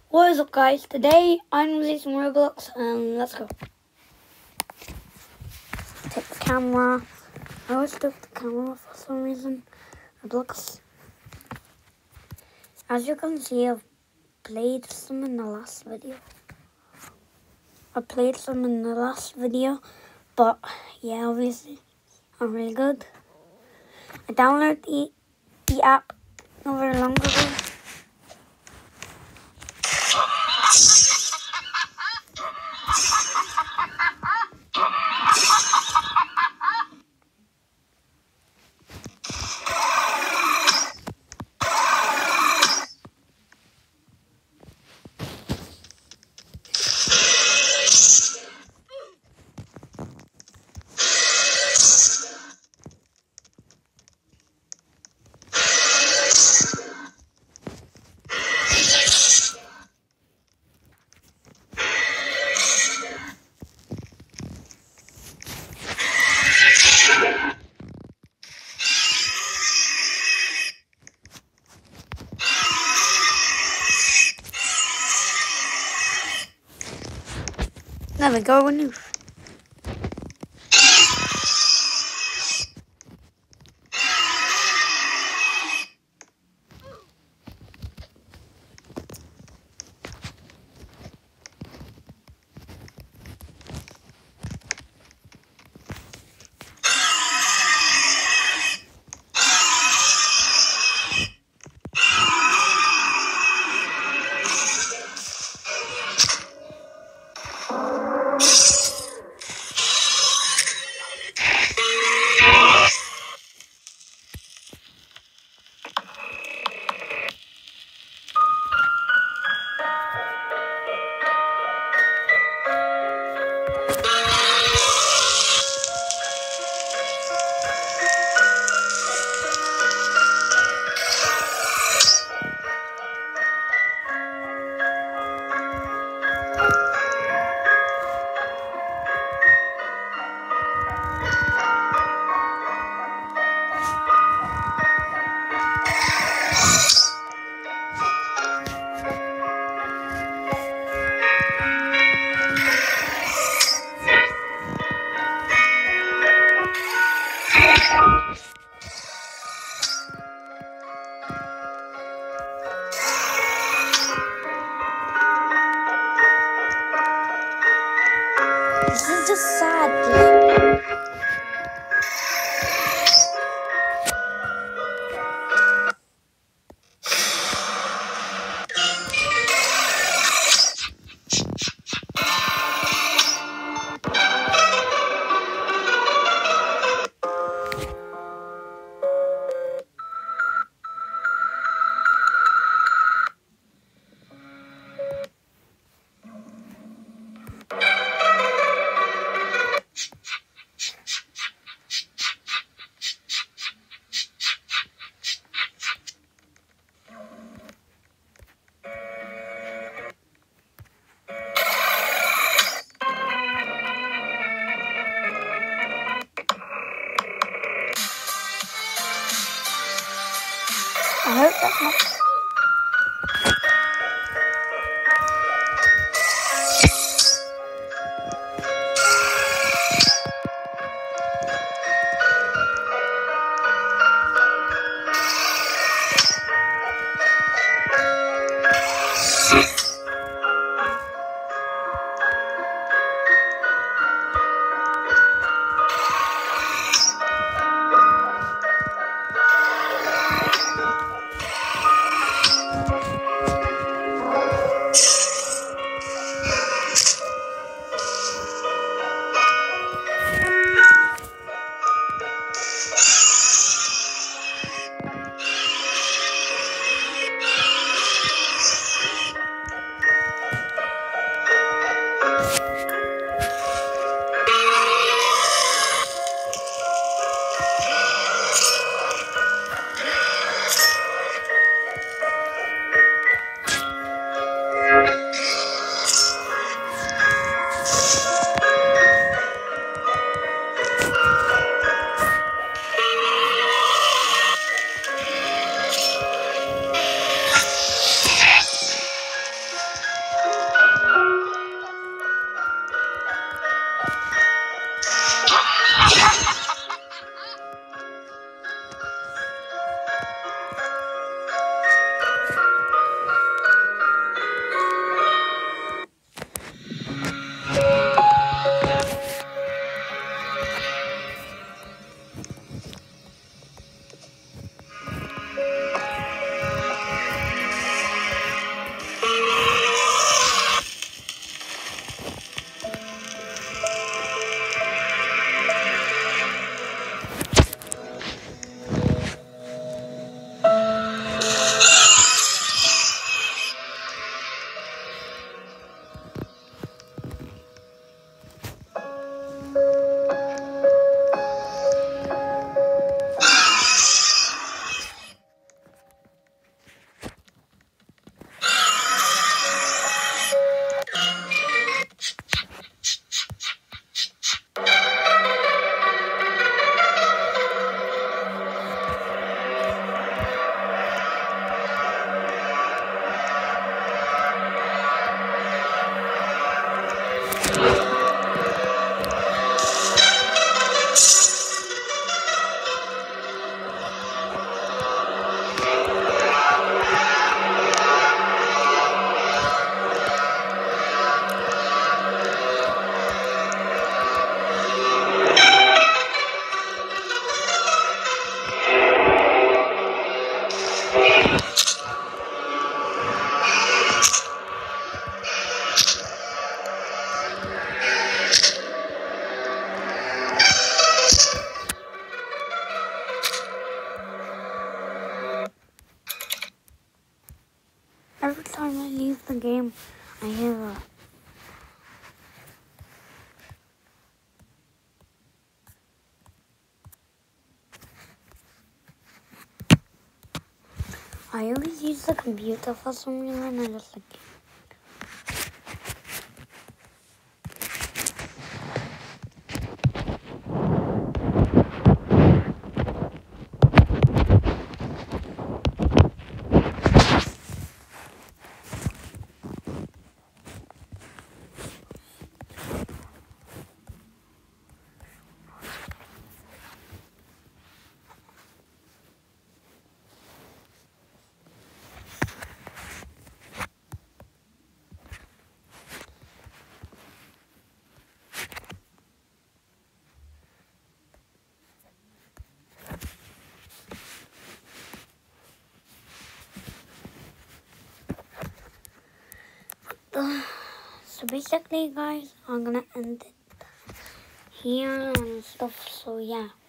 What is up, guys? Today I'm using some Roblox and let's go. Take the camera. I always took the camera for some reason. Roblox. As you can see, I've played some in the last video. But yeah, obviously I'm really good. I downloaded the app not very long ago. There we go, new. This is just sad. I hope that's not. leave the game, I hear I always use the computer for some reason. I just like it. So basically, guys, I'm gonna end it here and stuff. So yeah.